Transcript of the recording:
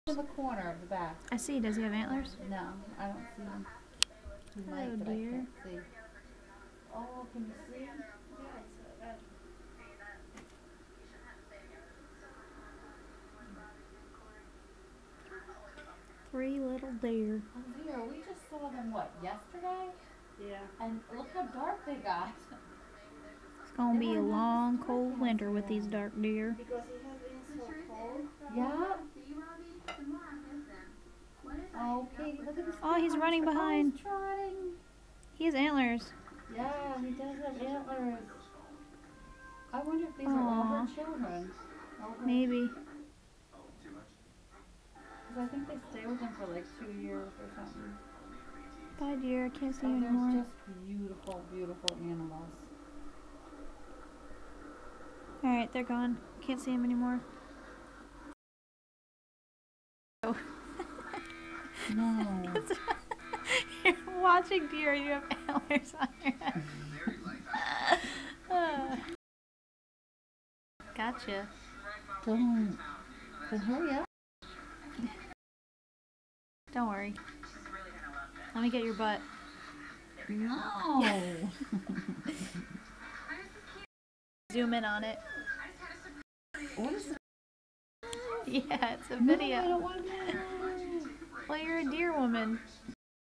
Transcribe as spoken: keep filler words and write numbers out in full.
In the corner of the back. I see. Does he have antlers? No, I don't see him. He Hello, might, but dear. I can't see. Oh, can you see? Yeah, it's uh, Three little deer. oh dear, we just saw them, what, yesterday? Yeah. And look how dark they got. It's gonna be a long, cold winter with these dark deer. Because it has been so cold. Yeah. Oh, Katie, look at this. Oh, he's running behind. Oh, he's trotting. He has antlers. Yeah, he does have antlers. I wonder if these are all her children. All her, Maybe. Because I think they stay with him for like two years or something. Bye, dear. I can't see Oh, you they're anymore. just beautiful, beautiful animals. Alright, they're gone. Can't see him anymore. Oh. No. You're watching deer and you have antlers on your head. uh. Gotcha. Don't. But hurry up. Don't worry. Let me get your butt. No. Zoom in on it. What is it? Yeah, it's a No, video. I don't want to know. Well, you're a deer woman.